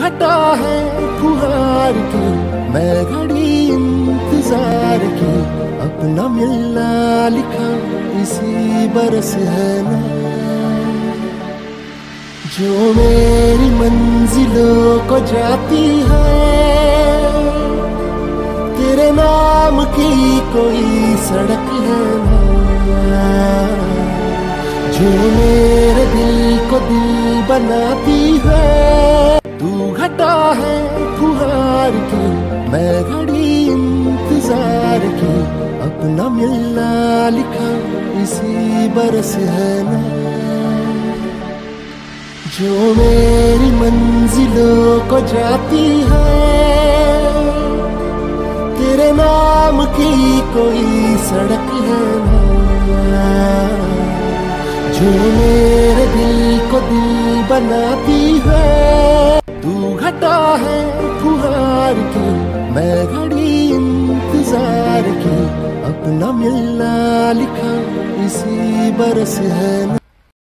घटा है फुहार की, मैं घड़ी इंतजार की, अपना मिलना लिखा इसी बरस है ना। जो मेरी मंजिलों को जाती है, तेरे नाम की कोई सड़क है ना। जो मेरे दिल को दिल बनाती है, तू घटा है फुहार की, मैं घड़ी इंतजार की, अपना मिलना लिखा इसी बरस है ना। जो मेरी मंजिलों को जाती है, तेरे नाम की कोई सड़क है ना। जो मेरे दिल को दिल बनाती है, तू घटा है फुहार की, मैं घड़ी इंतजार की, अपना मिलना लिखा इसी बरस है ना।